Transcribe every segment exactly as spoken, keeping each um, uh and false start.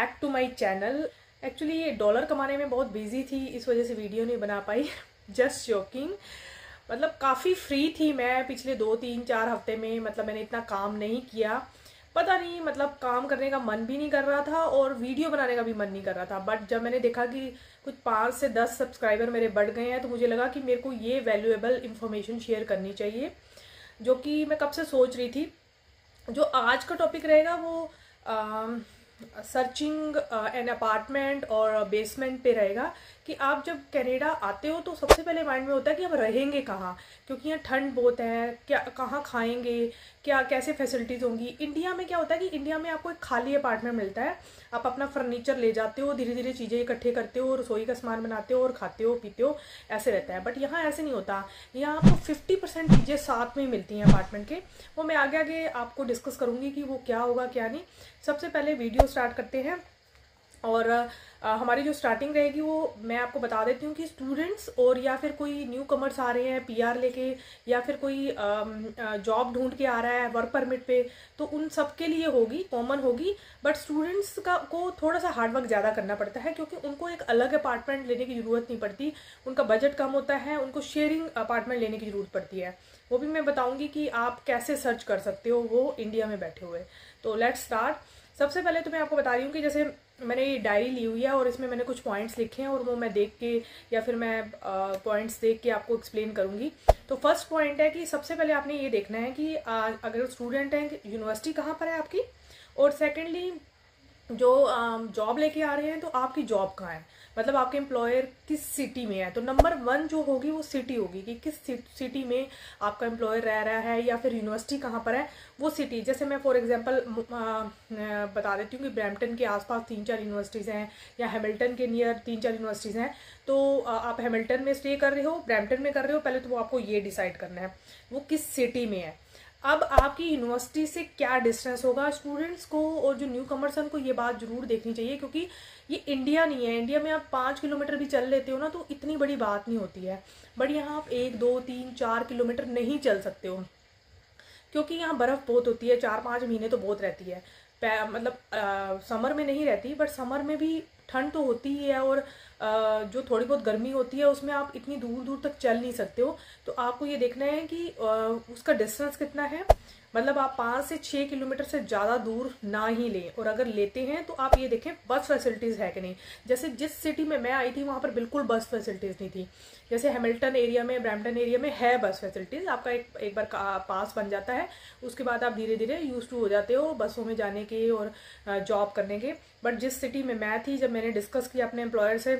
Back to my channel. Actually ये dollar कमाने में बहुत बिजी थी, इस वजह से वीडियो नहीं बना पाई। Just joking. मतलब काफ़ी फ्री थी मैं पिछले दो तीन चार हफ्ते में। मतलब मैंने इतना काम नहीं किया, पता नहीं, मतलब काम करने का मन भी नहीं कर रहा था और वीडियो बनाने का भी मन नहीं कर रहा था। बट जब मैंने देखा कि कुछ पाँच से दस सब्सक्राइबर मेरे बढ़ गए हैं, तो मुझे लगा कि मेरे को ये वैल्यूएबल इंफॉर्मेशन शेयर करनी चाहिए, जो कि मैं कब से सोच रही थी। जो आज का टॉपिक रहेगा वो सर्चिंग एन अपार्टमेंट और बेसमेंट पे रहेगा। कि आप जब कनाडा आते हो तो सबसे पहले माइंड में होता है कि आप रहेंगे कहाँ, क्योंकि यहाँ ठंड बहुत है, क्या कहाँ खाएंगे, क्या कैसे फैसिलिटीज़ होंगी। इंडिया में क्या होता है कि इंडिया में आपको एक खाली अपार्टमेंट मिलता है, आप अपना फर्नीचर ले जाते हो, धीरे धीरे चीज़ें इकट्ठे करते हो, रसोई का सामान बनाते हो और खाते हो पीते हो, ऐसे रहता है। बट यहाँ ऐसे नहीं होता। यहाँ आपको फिफ्टी परसेंट चीज़ें साथ में मिलती हैं अपार्टमेंट के। वो मैं आगे आगे आपको डिस्कस करूँगी कि वो क्या होगा क्या नहीं। सबसे पहले वीडियो स्टार्ट करते हैं। और आ, हमारी जो स्टार्टिंग रहेगी वो मैं आपको बता देती हूँ कि स्टूडेंट्स और या फिर कोई न्यू कमर्स आ रहे हैं पीआर लेके, या फिर कोई जॉब ढूंढ के आ रहा है वर्क परमिट पे, तो उन सब के लिए होगी, कॉमन होगी। बट स्टूडेंट्स का को थोड़ा सा हार्डवर्क ज़्यादा करना पड़ता है, क्योंकि उनको एक अलग अपार्टमेंट लेने की ज़रूरत नहीं पड़ती, उनका बजट कम होता है, उनको शेयरिंग अपार्टमेंट लेने की ज़रूरत पड़ती है। वो भी मैं बताऊँगी कि आप कैसे सर्च कर सकते हो वो इंडिया में बैठे हुए। तो लेट्स स्टार्ट। सबसे पहले तो मैं आपको बता रही हूँ कि जैसे मैंने ये डायरी ली हुई है और इसमें मैंने कुछ पॉइंट्स लिखे हैं, और वो मैं देख के या फिर मैं पॉइंट्स देख के आपको एक्सप्लेन करूँगी। तो फर्स्ट पॉइंट है कि सबसे पहले आपने ये देखना है कि आ, अगर स्टूडेंट हैं यूनिवर्सिटी कहाँ पर है आपकी, और सेकेंडली जो जॉब लेके आ रहे हैं तो आपकी जॉब कहाँ है, मतलब आपके एम्प्लॉयर किस सिटी में है। तो नंबर वन जो होगी वो सिटी होगी, कि किस सिटी में आपका एम्प्लॉयर रह रहा है, या फिर यूनिवर्सिटी कहाँ पर है वो सिटी। जैसे मैं फॉर एग्जांपल बता देती हूँ कि ब्रैम्पटन के आसपास तीन चार यूनिवर्सिटीज़ हैं, या हैमिल्टन के नियर तीन चार यूनिवर्सिटीज़ हैं। तो आप हैमिल्टन में स्टे कर रहे हो, ब्रैम्पटन में कर रहे हो, पहले तो वो आपको ये डिसाइड करना है वो किस सिटी में है। अब आपकी यूनिवर्सिटी से क्या डिस्टेंस होगा। स्टूडेंट्स को और जो न्यू कमर्स हैं उनको ये बात जरूर देखनी चाहिए, क्योंकि ये इंडिया नहीं है। इंडिया में आप पाँच किलोमीटर भी चल लेते हो ना तो इतनी बड़ी बात नहीं होती है, बट यहाँ आप एक दो तीन चार किलोमीटर नहीं चल सकते हो, क्योंकि यहाँ बर्फ़ बहुत होती है। चार पाँच महीने तो बहुत रहती है, मतलब आ, समर में नहीं रहती, बट समर में भी ठंड तो होती ही है, और आ, जो थोड़ी बहुत गर्मी होती है उसमें आप इतनी दूर दूर तक चल नहीं सकते हो। तो आपको ये देखना है कि आ, उसका डिस्टेंस कितना है, मतलब आप पाँच से छः किलोमीटर से ज़्यादा दूर ना ही लें, और अगर लेते हैं तो आप ये देखें बस फैसिलिटीज़ है कि नहीं। जैसे जिस सिटी में मैं आई थी वहाँ पर बिल्कुल बस फैसिलिटीज़ नहीं थी। जैसे हैमिल्टन एरिया में, ब्रैम्पटन एरिया में है बस फैसिलिटीज़, आपका एक एक बार पास बन जाता है, उसके बाद आप धीरे धीरे यूज टू हो जाते हो बसों में जाने के और जॉब करने के। बट जिस सिटी में मैं थी, जब मैंने डिस्कस किया अपने एम्प्लॉयर से,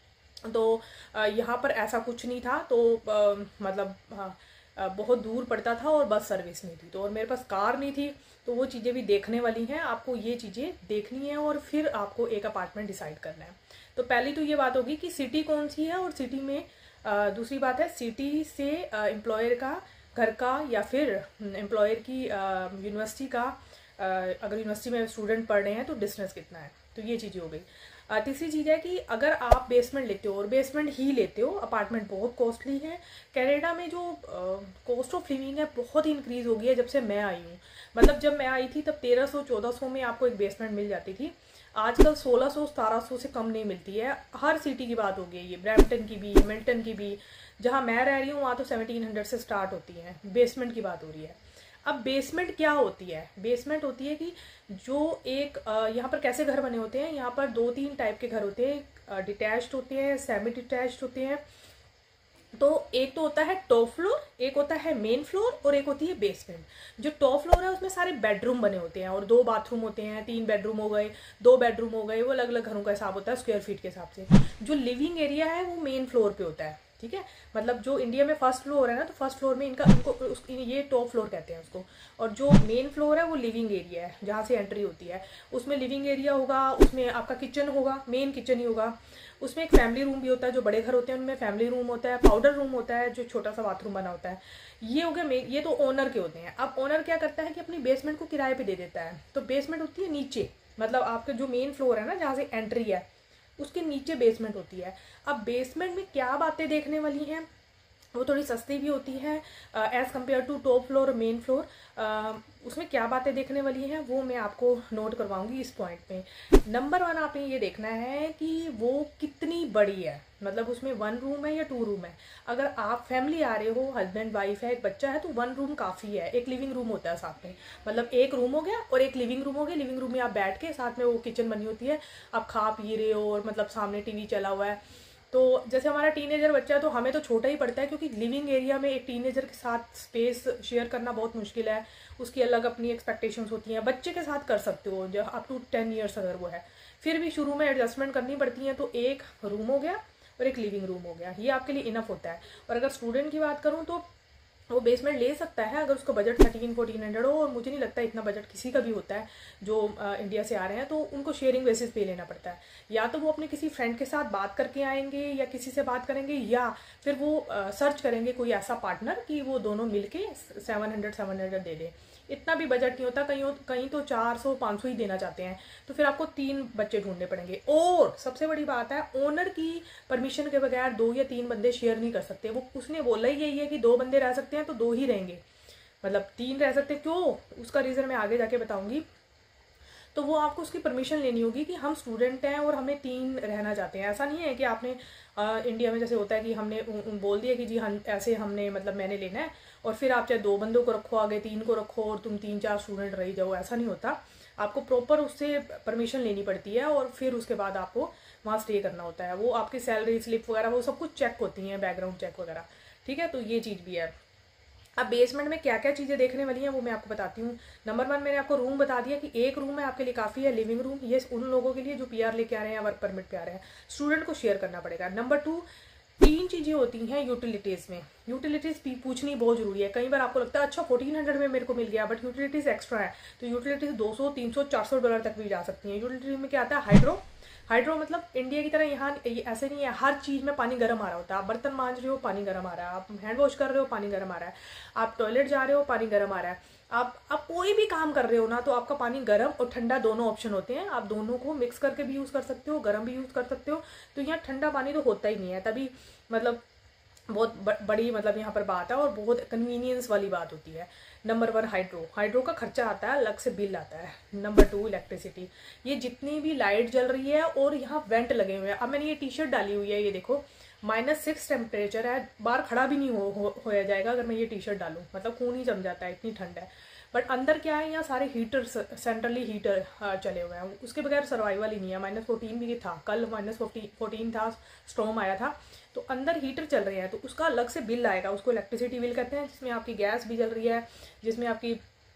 तो यहाँ पर ऐसा कुछ नहीं था। तो मतलब हाँ, बहुत दूर पड़ता था और बस सर्विस नहीं थी, तो और मेरे पास कार नहीं थी। तो वो चीज़ें भी देखने वाली हैं, आपको ये चीज़ें देखनी है और फिर आपको एक अपार्टमेंट डिसाइड करना है। तो पहली तो ये बात होगी कि सिटी कौन सी है, और सिटी में आ, दूसरी बात है सिटी से एम्प्लॉयर का घर का, या फिर एम्प्लॉयर की यूनिवर्सिटी का, आ, अगर यूनिवर्सिटी में स्टूडेंट पढ़ रहे हैं तो डिस्टेंस कितना है। तो ये चीज़ें हो गई। तीसरी चीज़ है कि अगर आप बेसमेंट लेते हो, और बेसमेंट ही लेते हो, अपार्टमेंट बहुत कॉस्टली है। कनाडा में जो कॉस्ट ऑफ लिविंग है बहुत ही इंक्रीज़ हो गई है जब से मैं आई हूँ। मतलब जब मैं आई थी तब तेरह सौ चौदह सौ में आपको एक बेसमेंट मिल जाती थी, आजकल सोलह सौ सतारह सौ से कम नहीं मिलती है। हर सिटी की बात हो गई है, ये ब्रैम्पटन की भी, हैमिल्टन की भी। जहाँ मैं रह रही हूँ वहाँ तो सेवनटीन हंड्रेड से स्टार्ट होती है, बेसमेंट की बात हो रही है। अब बेसमेंट क्या होती है, बेसमेंट होती है कि जो एक यहाँ पर कैसे घर बने होते हैं, यहाँ पर दो तीन टाइप के घर होते हैं, डिटैच्ड होते हैं, सेमी डिटैच्ड होते हैं। तो एक तो होता है टॉप फ्लोर, एक होता है मेन फ्लोर, और एक होती है बेसमेंट। जो टॉप फ्लोर है उसमें सारे बेडरूम बने होते हैं, और दो बाथरूम होते हैं, तीन बेडरूम हो गए, दो बेडरूम हो गए, वो अलग अलग घरों का हिसाब होता है स्क्वायर फीट के हिसाब से। जो लिविंग एरिया है वो मेन फ्लोर पे होता है, ठीक है। मतलब जो इंडिया में फर्स्ट फ्लोर है ना, तो फर्स्ट फ्लोर में इनका इनको उस, ये टॉप फ्लोर कहते हैं उसको। और जो मेन फ्लोर है वो लिविंग एरिया है, जहाँ से एंट्री होती है। उसमें लिविंग एरिया होगा, उसमें आपका किचन होगा, मेन किचन ही होगा। उसमें एक फैमिली रूम भी होता है, जो बड़े घर होते हैं उनमें फैमिली रूम होता है, पाउडर रूम होता है, जो छोटा सा बाथरूम बना होता है। ये हो गया, ये तो ओनर के होते हैं। अब ओनर क्या करता है कि अपनी बेसमेंट को किराए पे दे देता है। तो बेसमेंट होती है नीचे, मतलब आपके जो मेन फ्लोर है ना, जहाँ से एंट्री है, उसके नीचे बेसमेंट होती है। अब बेसमेंट में क्या बातें देखने वाली हैं, वो थोड़ी सस्ती भी होती है as compare to top floor और मेन फ्लोर। उसमें क्या बातें देखने वाली हैं वो मैं आपको नोट करवाऊंगी इस पॉइंट पे। नंबर वन, आपने ये देखना है कि वो कितनी बड़ी है, मतलब उसमें वन रूम है या टू रूम है। अगर आप फैमिली आ रहे हो, हस्बैंड वाइफ है, एक बच्चा है, तो वन रूम काफ़ी है। एक लिविंग रूम होता है साथ में, मतलब एक रूम हो गया और एक लिविंग रूम हो गया। लिविंग रूम में आप बैठ के, साथ में वो किचन बनी होती है, आप खा पी रहे हो और मतलब सामने टीवी चला हुआ है। तो जैसे हमारा टीनेजर बच्चा है तो हमें तो छोटा ही पड़ता है, क्योंकि लिविंग एरिया में एक टीनेजर के साथ स्पेस शेयर करना बहुत मुश्किल है। उसकी अलग अपनी एक्सपेक्टेशंस होती हैं। बच्चे के साथ कर सकते हो जो अप टू टेन ईयर्स अगर वो है, फिर भी शुरू में एडजस्टमेंट करनी पड़ती है। तो एक रूम हो गया और एक लिविंग रूम हो गया, ये आपके लिए इनफ होता है। और अगर स्टूडेंट की बात करूँ तो वो बेसमेंट ले सकता है अगर उसका बजट थर्टीन फोर्टीन हंड्रेड हो, और मुझे नहीं लगता इतना बजट किसी का भी होता है जो आ, इंडिया से आ रहे हैं। तो उनको शेयरिंग बेसिस पे लेना पड़ता है। या तो वो अपने किसी फ्रेंड के साथ बात करके आएंगे या किसी से बात करेंगे, या फिर वो आ, सर्च करेंगे कोई ऐसा पार्टनर कि वो दोनों मिलके सेवन हंड्रेड सेवन हंड्रेड दे दे। इतना भी बजट नहीं होता, कहीं कहीं तो चार सौ पाँच सौ ही देना चाहते हैं। तो फिर आपको तीन बच्चे ढूंढने पड़ेंगे। और सबसे बड़ी बात है, ओनर की परमिशन के बगैर दो या तीन बंदे शेयर नहीं कर सकते। वो उसने बोला ही यही है कि दो बंदे रह सकते हैं तो दो ही रहेंगे, मतलब तीन रह सकते। क्यों, उसका रीज़न मैं आगे जाके बताऊंगी। तो वो आपको उसकी परमिशन लेनी होगी कि हम स्टूडेंट हैं और हमें तीन रहना चाहते हैं। ऐसा नहीं है कि आपने आ, इंडिया में जैसे होता है कि हमने उ, उ, बोल दिया कि जी हम ऐसे हमने मतलब मैंने लेना है, और फिर आप चाहे दो बंदों को रखो आगे, तीन को रखो और तुम तीन चार स्टूडेंट रह जाओ। ऐसा नहीं होता, आपको प्रॉपर उससे परमिशन लेनी पड़ती है और फिर उसके बाद आपको वहाँ स्टे करना होता है। वो आपकी सैलरी स्लिप वगैरह वो सब कुछ चेक होती हैं, बैकग्राउंड चेक वगैरह, ठीक है। तो ये चीज़ भी है। अब बेसमेंट में क्या क्या चीज़ें देखने वाली हैं वो मैं आपको बताती हूँ। नंबर वन, मैंने आपको रूम बता दिया कि एक रूम है आपके लिए काफ़ी है, लिविंग रूम। ये उन लोगों के लिए जो पीआर लेके आ रहे हैं, वर्क परमिट पे आ रहे हैं। स्टूडेंट को शेयर करना पड़ेगा। नंबर टू, तीन चीज़ें होती हैं यूटिलिटीज़ में। यूटिलिटीज़ पूछनी बहुत जरूरी है। कई बार आपको लगता है अच्छा फोर्टीन हंड्रेड में मेरे को मिल गया, बट यूटिलिटीज़ एक्स्ट्रा है। तो यूटिलिटीज़ दो सौ तीन सौ चार सौ डॉलर तक भी जा सकती हैं। यूटिलिटी में क्या आता है, हाइड्रो। हाइड्रो मतलब इंडिया की तरह यहाँ ऐसे नहीं है, हर चीज़ में पानी गर्म आ रहा होता है। आप बर्तन मांज रहे हो, पानी गर्म आ रहा है। आप हैंड वॉश कर रहे हो, पानी गर्म आ रहा है। आप टॉयलेट जा रहे हो, पानी गर्म आ रहा है। आप आप कोई भी काम कर रहे हो ना, तो आपका पानी गर्म और ठंडा दोनों ऑप्शन होते हैं। आप दोनों को मिक्स करके भी यूज़ कर सकते हो, गर्म भी यूज़ कर सकते हो। तो यहाँ ठंडा पानी तो होता ही नहीं है, तभी मतलब बहुत बड़ी मतलब यहाँ पर बात है और बहुत कन्वीनियंस वाली बात होती है। Number one, hydro. हाइड्रो का खर्चा आता है, अलग से बिल आता है। Number two, electricity. ये जितनी भी लाइट जल रही है और यहाँ वेंट लगे हुए हैं। अब मैंने ये टी शर्ट डाली हुई है, ये देखो माइनस सिक्स टेम्परेचर है, बाहर खड़ा भी नहीं हो, हो होया जाएगा अगर मैं ये टी शर्ट डालूँ, मतलब खून ही जम जाता है, इतनी ठंड है। बट अंदर क्या है, यहाँ सारे हीटर, सेंट्रली हीटर चले हुए हैं, उसके बगैर सर्वाइवल ही नहीं है। माइनस फोर्टीन भी था, कल माइनस फोर्टीन फोर्टीन था, स्टॉर्म आया था। तो अंदर हीटर चल रहे हैं, तो उसका अलग से बिल आएगा, उसको इलेक्ट्रिसिटी बिल कहते हैं, जिसमें आपकी गैस भी जल रही है, जिसमें आपकी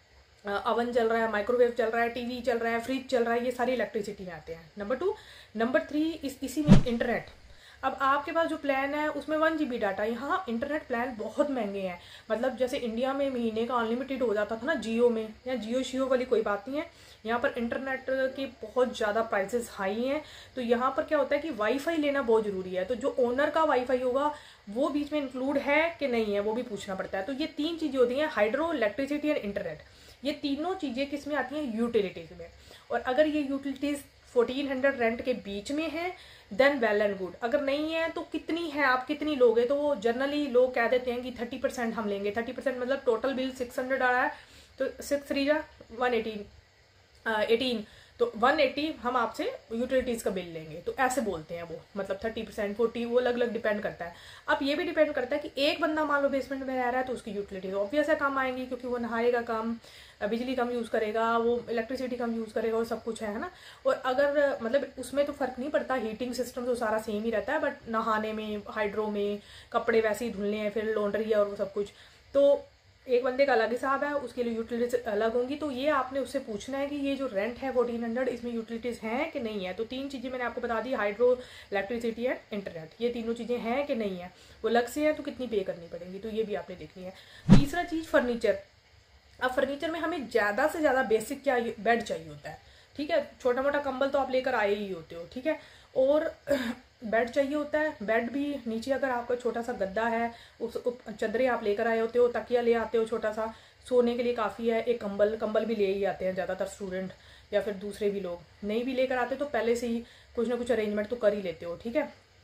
अवन चल रहा है, माइक्रोवेव चल रहा है, टीवी चल रहा है, फ्रिज चल रहा है, ये सारी इलेक्ट्रिसिटी में आते हैं। Number two. नंबर थ्री, इस इसी में इंटरनेट। अब आपके पास जो प्लान है उसमें वन जी बी डाटा। यहाँ इंटरनेट प्लान बहुत महंगे हैं, मतलब जैसे इंडिया में महीने का अनलिमिटेड हो जाता था ना जियो में, या जियो शियो वाली कोई बात नहीं है। यहाँ पर इंटरनेट के बहुत ज़्यादा प्राइसेस हाई हैं। तो यहाँ पर क्या होता है कि वाईफाई लेना बहुत ज़रूरी है। तो जो ओनर का वाईफाई होगा वो बीच में इंक्लूड है कि नहीं है वो भी पूछना पड़ता है। तो ये तीन चीज़ें होती हैं, हाइड्रो, इलेक्ट्रिसिटी एंड इंटरनेट। ये तीनों चीज़ें किस में आती हैं, यूटिलिटीज़ में। और अगर ये यूटिलिटीज़ फोर्टीन हंड्रेड रेंट के बीच में है देन वेल एंड गुड। अगर नहीं है तो कितनी है, आप कितनी लोगे, तो वो जनरली लोग कह देते हैं कि थर्टी परसेंट हम लेंगे। थर्टी परसेंट मतलब टोटल बिल सिक्स हंड्रेड आ रहा है तो सिक्स थ्री जा वन एटीन एटीन तो वन एटी हम आपसे यूटिलिटीज़ का बिल लेंगे। तो ऐसे बोलते हैं वो, मतलब थर्टी परसेंट फोर्टी वो अलग अलग डिपेंड करता है। अब ये भी डिपेंड करता है कि एक बंदा मान लो बेसमेंट में रह रहा है तो उसकी यूटिलिटीज ऑब्वियस है कम आएंगी, क्योंकि वो नहाएगा कम, बिजली कम यूज़ करेगा, वो इलेक्ट्रिसिटी कम यूज़ करेगा और सब कुछ है है ना। और अगर मतलब उसमें तो फ़र्क नहीं पड़ता, हीटिंग सिस्टम तो सारा सेम ही रहता है, बट नहाने में, हाइड्रो में, कपड़े वैसे ही धुलने हैं, फिर लॉन्ड्री है और वो सब कुछ, तो एक बंदे का अलग हिसाब है, उसके लिए यूटिलिटीज अलग होंगी। तो ये आपने उससे पूछना है कि ये जो रेंट है फोर्टीन हंड्रेड इसमें यूटिलिटीज़ हैं कि नहीं है। तो तीन चीज़ें मैंने आपको बता दी, हाइड्रो, इलेक्ट्रिसिटी एंड इंटरनेट, ये तीनों चीज़ें हैं कि नहीं है। वो अलग से है तो कितनी पे करनी पड़ेगी, तो ये भी आपने देखनी है। तीसरा चीज़, फर्नीचर। अब फर्नीचर में हमें ज़्यादा से ज़्यादा बेसिक क्या, बेड चाहिए होता है, ठीक है। छोटा मोटा कंबल तो आप लेकर आए ही होते हो, ठीक है। और बेड चाहिए होता है। बेड भी नीचे अगर आपका छोटा सा गद्दा है, उस चादरें आप लेकर आए होते हो, तकिया ले आते हो छोटा सा, सोने के लिए काफ़ी है। एक कंबल कंबल भी ले ही आते हैं ज़्यादातर स्टूडेंट, या फिर दूसरे भी लोग नहीं भी लेकर आते तो पहले से ही कुछ ना कुछ अरेंजमेंट तो कर ही लेते हो, ठीक है।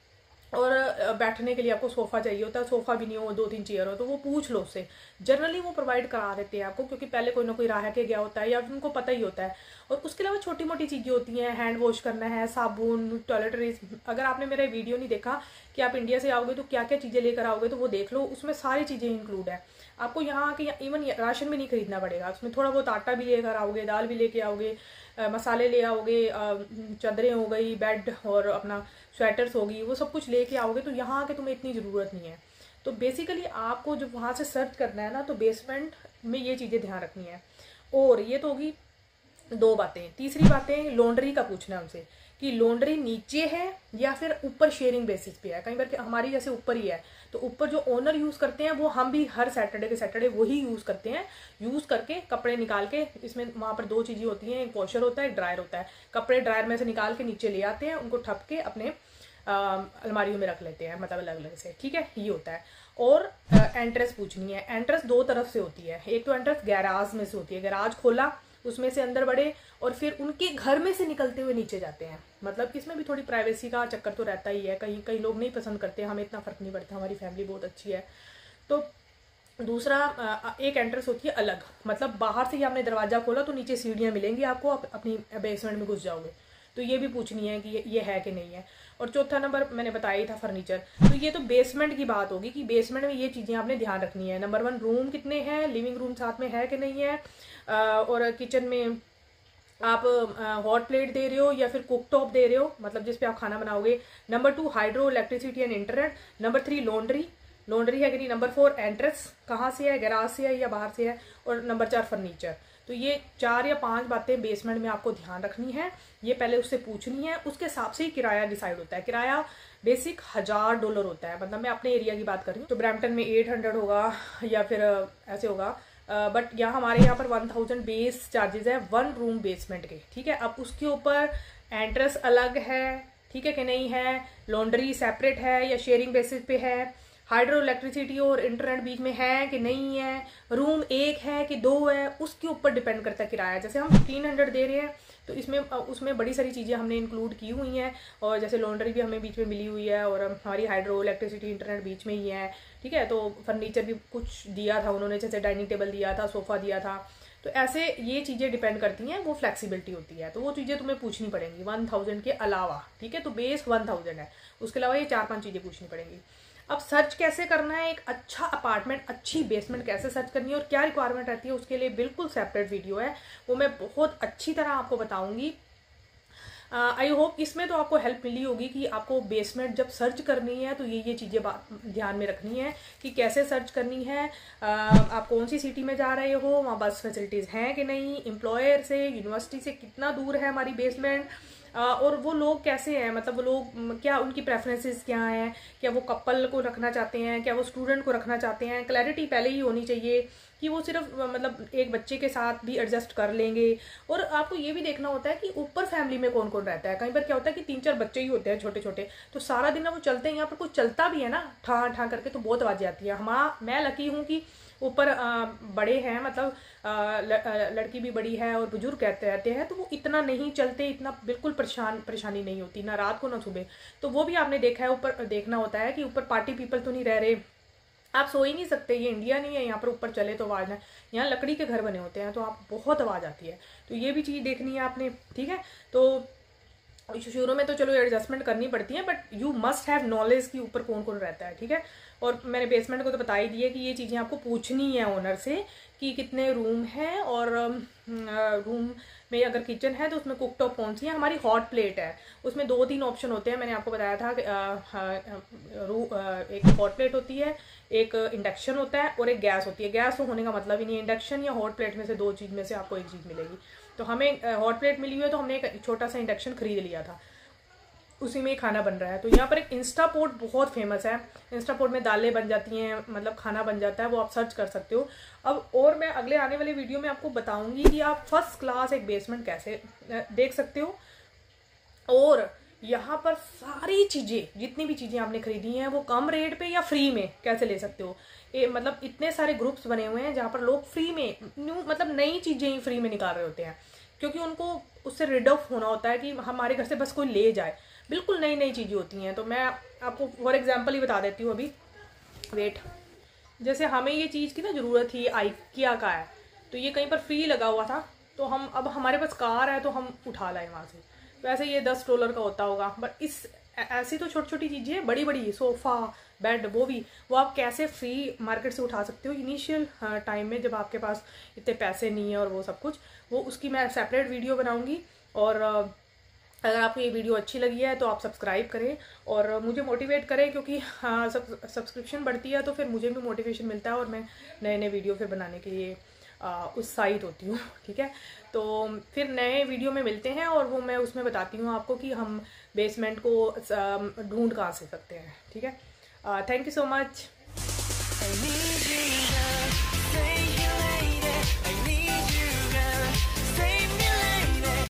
और बैठने के लिए आपको सोफ़ा चाहिए होता है, सोफ़ा भी नहीं हो, दो तीन चेयर हो, तो वो पूछ लो उससे, जनरली वो प्रोवाइड करा देते हैं आपको, क्योंकि पहले कोई ना कोई रह के गया होता है या उनको पता ही होता है। और उसके अलावा छोटी मोटी चीज़ें होती हैं, हैंड वॉश करना है, साबुन, टॉयलेटरीज। अगर आपने मेरा वीडियो नहीं देखा कि आप इंडिया से आओगे तो क्या क्या चीज़ें लेकर आओगे, तो वो देख लो, उसमें सारी चीज़ें इंक्लूड है। आपको यहाँ आके इवन राशन भी नहीं खरीदना पड़ेगा, उसमें थोड़ा बहुत आटा भी लेकर आओगे, दाल भी लेके आओगे, मसाले ले आओगे, चादरें हो गई, बेड और अपना स्वेटर्स होगी, वो सब कुछ लेके आओगे, तो यहाँ आके तुम्हें इतनी ज़रूरत नहीं है। तो बेसिकली आपको जब वहाँ से सर्च करना है ना, तो बेसमेंट में ये चीज़ें ध्यान रखनी है। और ये तो होगी दो बातें। तीसरी बातें लॉन्ड्री का पूछना है उनसे कि लॉन्ड्री नीचे है या फिर ऊपर शेयरिंग बेसिस पे है। कई बार हमारी जैसे ऊपर ही है, तो ऊपर जो ओनर यूज़ करते हैं वो हम भी हर सैटरडे के सैटरडे वही यूज़ करते हैं। यूज़ करके कपड़े निकाल के, इसमें वहाँ पर दो चीज़ें होती हैं, एक वॉशर होता है, एक ड्रायर होता है। कपड़े ड्रायर में से निकाल के नीचे ले आते हैं, उनको ठप के अपने अलमारियों में रख लेते हैं, मतलब अलग अलग से, ठीक है, ये होता है। और एंट्रेंस पूछनी है। एंट्रेंस दो तरफ से होती है, एक तो एंट्रेंस गैराज में से होती है, गैराज खोला उसमें से अंदर बढ़े और फिर उनके घर में से निकलते हुए नीचे जाते हैं। मतलब इसमें भी थोड़ी प्राइवेसी का चक्कर तो रहता ही है, कहीं कई लोग नहीं पसंद करते, हमें इतना फर्क नहीं पड़ता, हमारी फैमिली बहुत अच्छी है। तो दूसरा एक एंट्रेंस होती है अलग, मतलब बाहर से ही आपने दरवाजा खोला तो नीचे सीढ़ियाँ मिलेंगी आपको, आप अपनी बेसमेंट में घुस जाओगे। तो ये भी पूछनी है कि ये, ये है कि नहीं है। और चौथा नंबर मैंने बताया ही था, फर्नीचर। तो ये तो बेसमेंट की बात होगी कि बेसमेंट में ये चीज़ें आपने ध्यान रखनी है। नंबर वन, रूम कितने हैं, लिविंग रूम साथ में है कि नहीं है, और किचन में आप हॉट प्लेट दे रहे हो या फिर कुक टॉप दे रहे हो, मतलब जिस पे आप खाना बनाओगे। Number two, hydro electricity and internet. Number three, laundry laundry है कि नहीं। नंबर फोर, एंट्रेंस कहाँ से है, गैराज से है या बाहर से है। और नंबर चार, फर्नीचर। तो ये चार या पांच बातें बेसमेंट में आपको ध्यान रखनी है, ये पहले उससे पूछनी है। उसके हिसाब से ही किराया डिसाइड होता है। किराया बेसिक हजार डॉलर होता है, मतलब मैं अपने एरिया की बात कर रही हूँ। तो ब्रैम्पटन में एट हंड्रेड होगा या फिर ऐसे होगा, बट uh, यहाँ हमारे यहाँ पर वन थाउजेंड बेस चार्जेस है वन रूम बेसमेंट के, ठीक है। अब उसके ऊपर एंट्रेंस अलग है, ठीक है कि नहीं है, लॉन्ड्री सेपरेट है या शेयरिंग बेसिस पे है, हाइड्रो इलेक्ट्रिसिटी और इंटरनेट बीच में है कि नहीं है, रूम एक है कि दो है, उसके ऊपर डिपेंड करता है किराया। जैसे हम फिफ्टीन हंड्रेड दे रहे हैं तो इसमें उसमें बड़ी सारी चीज़ें हमने इंक्लूड की हुई हैं, और जैसे लॉन्ड्री भी हमें बीच में मिली हुई है, और हमारी हाइड्रो इलेक्ट्रिसिटी इंटरनेट बीच में ही है, ठीक है। तो फर्नीचर भी कुछ दिया था उन्होंने, जैसे डाइनिंग टेबल दिया था, सोफ़ा दिया था। तो ऐसे ये चीज़ें डिपेंड करती हैं, वो फ्लेक्सिबिलिटी होती है। तो वो चीज़ें तुम्हें पूछनी पड़ेंगी वन थाउजेंड के अलावा, ठीक है। तो बेस वन थाउजेंड है, उसके अलावा ये चार पांच चीज़ें पूछनी पड़ेंगी। अब सर्च कैसे करना है, एक अच्छा अपार्टमेंट, अच्छी बेसमेंट कैसे सर्च करनी है और क्या रिक्वायरमेंट रहती है, उसके लिए बिल्कुल सेपरेट वीडियो है, वो मैं बहुत अच्छी तरह आपको बताऊंगी। आई uh, होप इसमें तो आपको हेल्प मिली होगी कि आपको बेसमेंट जब सर्च करनी है तो ये ये चीज़ें ध्यान में रखनी है कि कैसे सर्च करनी है, uh, आप कौन सी सिटी में जा रहे हो, वहाँ बस फैसिलिटीज़ हैं कि नहीं, एम्प्लॉयर से, यूनिवर्सिटी से कितना दूर है हमारी बेसमेंट, Uh, और वो लोग कैसे हैं, मतलब वो लोग क्या, उनकी प्रेफरेंसेस क्या हैं, क्या वो कपल को रखना चाहते हैं, क्या वो स्टूडेंट को रखना चाहते हैं। क्लैरिटी पहले ही होनी चाहिए कि वो सिर्फ मतलब एक बच्चे के साथ भी एडजस्ट कर लेंगे। और आपको ये भी देखना होता है कि ऊपर फैमिली में कौन कौन रहता है। कई बार क्या होता है कि तीन चार बच्चे ही होते हैं छोटे छोटे, तो सारा दिन ना वो चलते हैं, यहाँ पर कुछ चलता भी है ना ठा ठा करके, तो बहुत आवाज़ें आती है। हमारा मैं लकी हूँ कि ऊपर बड़े हैं, मतलब आ, लड़की भी बड़ी है और बुजुर्ग कहते रहते हैं, तो वो इतना नहीं चलते, इतना बिल्कुल परेशान परेशानी नहीं होती, ना रात को ना सुबह। तो वो भी आपने देखा है, ऊपर देखना होता है कि ऊपर पार्टी पीपल तो नहीं रह रहे, आप सो ही नहीं सकते, ये इंडिया नहीं है, यहाँ पर ऊपर चले तो आवाज़ है। यहाँ लकड़ी के घर बने होते हैं तो आप बहुत आवाज़ आती है, तो ये भी चीज़ देखनी है आपने, ठीक है। तो शुरू में तो चलो एडजस्टमेंट करनी पड़ती है, but you must have knowledge कि ऊपर कौन कौन रहता है, ठीक है। और मैंने बेसमेंट को तो बता ही दिया कि ये चीज़ें आपको पूछनी है ओनर से कि कितने रूम हैं, और रूम में अगर किचन है तो उसमें कुक टॉप कौन सी है, हमारी हॉट प्लेट है, उसमें दो तीन ऑप्शन होते हैं। मैंने आपको बताया था कि एक हॉट प्लेट होती है, एक इंडक्शन होता है और एक गैस होती है। गैस तो होने का मतलब ही नहीं है, इंडक्शन या हॉट प्लेट में से दो चीज़ में से आपको एक चीज़ मिलेगी। तो हमें हॉट प्लेट मिली हुई है तो हमने एक छोटा सा इंडक्शन खरीद लिया था, उसी में ही खाना बन रहा है। तो यहाँ पर एक इंस्टा पोट बहुत फेमस है, इंस्टा पोट में दालें बन जाती हैं, मतलब खाना बन जाता है, वो आप सर्च कर सकते हो। अब और मैं अगले आने वाले वीडियो में आपको बताऊंगी कि आप फर्स्ट क्लास एक बेसमेंट कैसे देख सकते हो, और यहाँ पर सारी चीज़ें, जितनी भी चीज़ें आपने खरीदी हैं वो कम रेट पे या फ्री में कैसे ले सकते हो। ए, मतलब इतने सारे ग्रुप्स बने हुए हैं जहाँ पर लोग फ्री में न्यू मतलब नई चीज़ें ही फ्री में निकाल रहे होते हैं, क्योंकि उनको उससे रिड ऑफ होना होता है कि हमारे घर से बस कोई ले जाए। बिल्कुल नई नई चीज़ें होती हैं। तो मैं आपको फॉर एग्जांपल ही बता देती हूँ अभी, वेट, जैसे हमें ये चीज़ की ना ज़रूरत थी, आइकिया का है, तो ये कहीं पर फ्री लगा हुआ था, तो हम अब हमारे पास कार है तो हम उठा लाए वहाँ से। वैसे ये दस डॉलर का होता होगा, बट इस ऐसी तो छोटी छोटी चीज़ें, बड़ी बड़ी सोफ़ा बेड, वो भी वो आप कैसे फ्री मार्केट से उठा सकते हो इनिशियल टाइम में, जब आपके पास इतने पैसे नहीं है और वो सब कुछ, वो उसकी मैं सेपरेट वीडियो बनाऊंगी। और अगर आपको ये वीडियो अच्छी लगी है तो आप सब्सक्राइब करें और मुझे मोटिवेट करें, क्योंकि हाँ सब सब्सक्रिप्शन बढ़ती है तो फिर मुझे भी मोटिवेशन मिलता है और मैं नए नए वीडियो फिर बनाने के लिए उत्साहित होती हूँ। ठीक है, तो फिर नए वीडियो में मिलते हैं और वो मैं उसमें बताती हूँ आपको कि हम बेसमेंट को ढूंढ कहाँ से सकते हैं। ठीक है, थैंक यू सो मच।